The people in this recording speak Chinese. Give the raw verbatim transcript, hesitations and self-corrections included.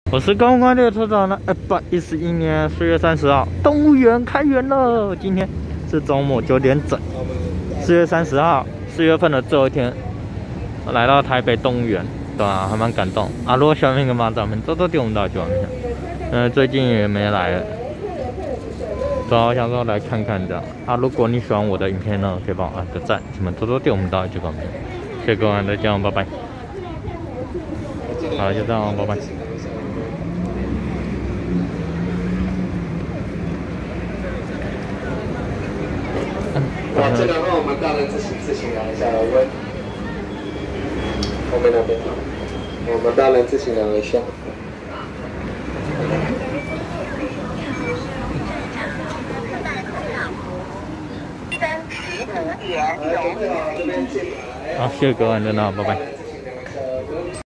我是高官列车长呢，二百一十一年四月三十号，动物园开园了。今天是周末九点整，四月三十号，四月份的最后一天，来到台北动物园，对吧、啊？还蛮感动啊！如果小明跟马掌们都都丢不到就完了。嗯，最近也没来了，主要想说来看看这样啊。如果你喜欢我的影片呢，可以帮我按个赞，你们多多丢我们到这个面。谢谢各位，再见，拜拜。好，就这样，拜拜。 那这个的话，我们大人自行自行量一下额温，后面那边，我们大人自行量一下。 好，谢谢各位，真的，拜拜。